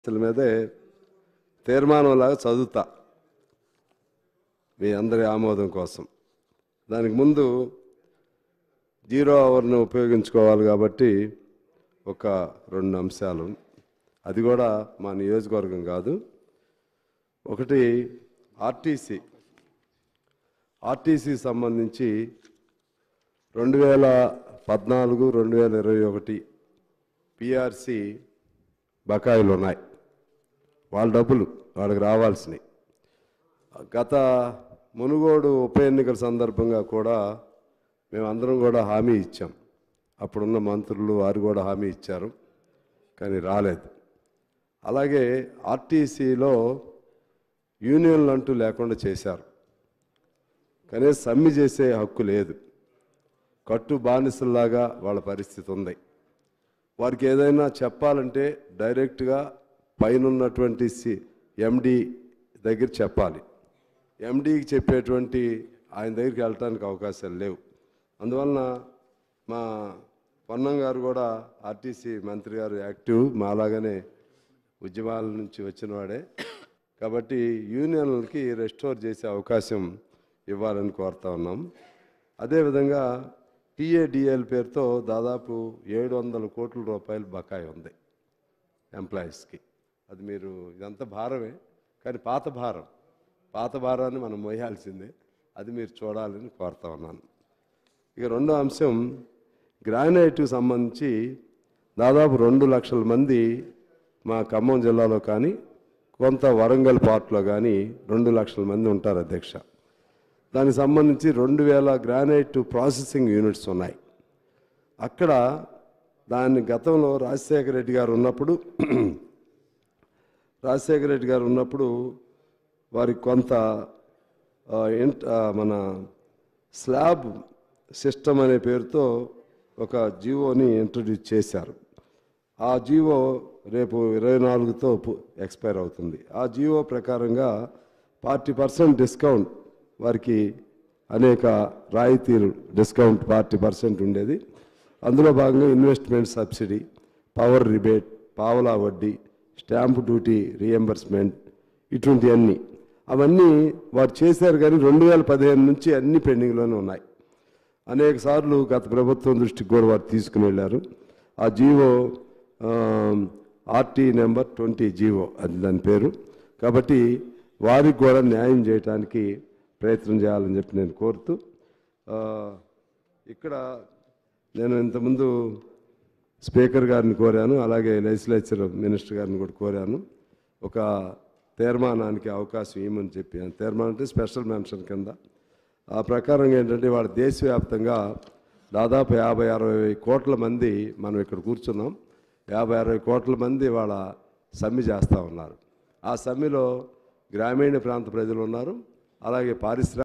అసలు మీదే తీర్మానంలాగా చదువుతా మీ అందరి ఆమోదం కోసం. దానికి ముందు 0 అవర్ను ఉపయోగించుకోవాలి కాబట్టి ఒక 2 అంశాలు, అది కూడా మా నియోజకవర్గం కాదు. ఒకటి ఆర్టీసీ సంబంధించి 2014-2021 పిఆర్సి బకాయిలు ఉన్నాయి. వాళ్ళ డబ్బులు వాళ్ళకి రావాల్సినవి. గత మునుగోడు ఉప ఎన్నికల సందర్భంగా కూడా మేమందరం కూడా హామీ ఇచ్చాం. అప్పుడున్న మంత్రులు వారు కూడా హామీ ఇచ్చారు, కానీ రాలేదు. అలాగే ఆర్టీసీలో యూనియన్లు అంటూ లేకుండా చేశారు. కనీసం సమ్మె చేసే హక్కు లేదు. కట్టు బానిసల్లాగా వాళ్ళ పరిస్థితి ఉంది. వారికి ఏదైనా చెప్పాలంటే డైరెక్ట్గా పైన ఉన్నటువంటి ఎండి దగ్గర చెప్పాలి. ఎండీకి చెప్పేటువంటి ఆయన దగ్గరికి వెళ్ళటానికి అవకాశాలు లేవు. అందువలన మా పొన్నం గారు కూడా ఆర్టీసీ మంత్రి గారు యాక్టివ్, మాలాగానే ఉద్యమాల నుంచి వచ్చిన వాడే. కాబట్టి యూనియన్లకి రెస్టోర్ చేసే అవకాశం ఇవ్వాలని కోరుతా ఉన్నాం. అదేవిధంగా టీఏడిఎల్ పేరుతో దాదాపు 700 కోట్ల రూపాయలు బకాయి ఉంది ఎంప్లాయీస్కి. అది మీరు ఇదంతా భారమే, కానీ పాత భారాన్ని మనం మోయాల్సిందే. అది మీరు చూడాలని కోరుతా ఉన్నాను. ఇక రెండో అంశం, గ్రానైట్కి సంబంధించి దాదాపు 2 లక్షల మంది మా ఖమ్మం జిల్లాలో కానీ కొంత వరంగల్ పార్ట్లో కానీ 2 లక్షల మంది ఉంటారు అధ్యక్ష. దానికి సంబంధించి 2000 గ్రానైట్ ప్రాసెసింగ్ యూనిట్స్ ఉన్నాయి. అక్కడ దాన్ని గతంలో రాజశేఖర రెడ్డి గారు ఉన్నప్పుడు వారికి కొంత మన స్లాబ్ సిస్టమ్ అనే పేరుతో ఒక జీవోని ఇంట్రడ్యూస్ చేశారు. ఆ జీవో రేపు 24తో ఎక్స్పైర్ అవుతుంది. ఆ జీవో ప్రకారంగా 40% డిస్కౌంట్, వారికి అనేక రాయితీలు, డిస్కౌంట్ 40% ఉండేది. అందులో భాగంగా ఇన్వెస్ట్మెంట్ సబ్సిడీ, పవర్ రిబేట్, పావలా వడ్డీ, స్టాంప్ డ్యూటీ రీఎంబర్స్మెంట్, ఇటువంటివన్నీ అవన్నీ వారు చేశారు. కానీ 2015 నుంచి అన్ని పెండింగ్లోనే ఉన్నాయి. అనేక సార్లు గత ప్రభుత్వం దృష్టికి కూడా వారు తీసుకుని వెళ్ళారు. ఆ జీవో RT నెంబర్ 20 జీవో, అది దాని పేరు. కాబట్టి వారికి కూడా న్యాయం చేయడానికి ప్రయత్నం చేయాలని చెప్పి నేను కోరుతూ, ఇక్కడ నేను ఇంతకుముందు స్పీకర్ గారిని కోరాను, అలాగే లెజిస్లేచర్ మినిస్టర్ గారిని కూడా కోరాను. ఒక తీర్మానానికి అవకాశం ఇవ్వమని చెప్పి, తీర్మానం అంటే స్పెషల్ మెన్షన్ కింద. ఆ ప్రకారంగా ఏంటంటే వాళ్ళ దేశవ్యాప్తంగా దాదాపు 50-60 కోట్ల మంది మనం ఇక్కడ కూర్చున్నాం. 50-60 కోట్ల మంది వాళ్ళ సమ్మె చేస్తూ ఉన్నారు. ఆ సమ్మెలో గ్రామీణ ప్రాంత ప్రజలు ఉన్నారు, అలాగే